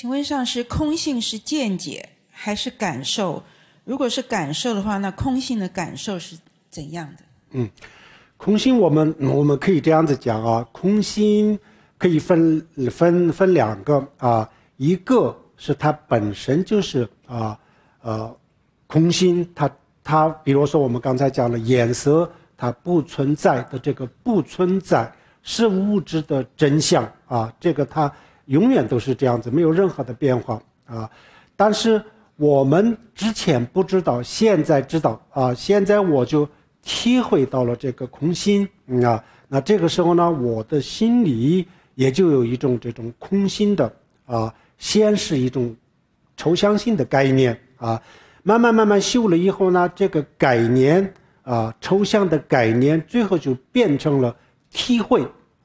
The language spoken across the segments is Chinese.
请问上师，空性是见解还是感受？如果是感受的话，那空性的感受是怎样的？ 空心我们可以这样子讲啊，空心可以分两个啊，一个是它本身就是空心，它比如说我们刚才讲了颜色，它不存在的这个不存在是物质的真相啊，这个它永远都是这样子，没有任何的变化啊。但是我们之前不知道，现在知道啊，现在我就体会到了这个空心啊，那这个时候呢，我的心里也就有一种这种空心的先是一种抽象性的概念啊，慢慢修了以后呢，这个概念抽象的概念，最后就变成了体会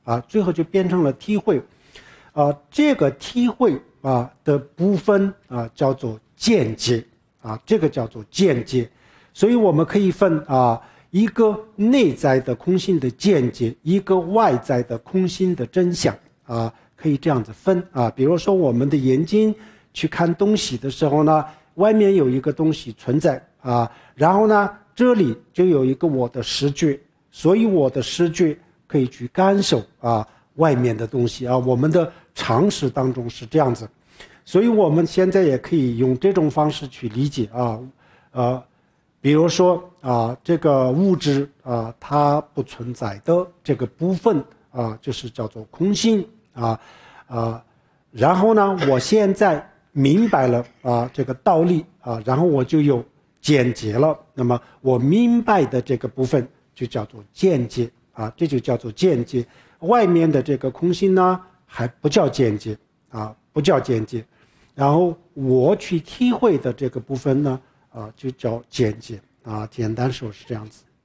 这个体会的部分叫做见解这个叫做见解，所以我们可以分一个内在的空性的见解，一个外在的空性的真相可以这样子分比如说我们的眼睛去看东西的时候呢，外面有一个东西存在然后呢，这里就有一个我的视觉，所以我的视觉可以去感受外面的东西我们的常识当中是这样子，所以我们现在也可以用这种方式去理解比如说这个物质它不存在的这个部分就是叫做空性然后呢，我现在明白了这个道理然后我就有见解了，那么我明白的这个部分就叫做见解这就叫做见解，外面的这个空性呢还不叫见解不叫见解，然后我去体会的这个部分呢就叫见解简单说是这样子。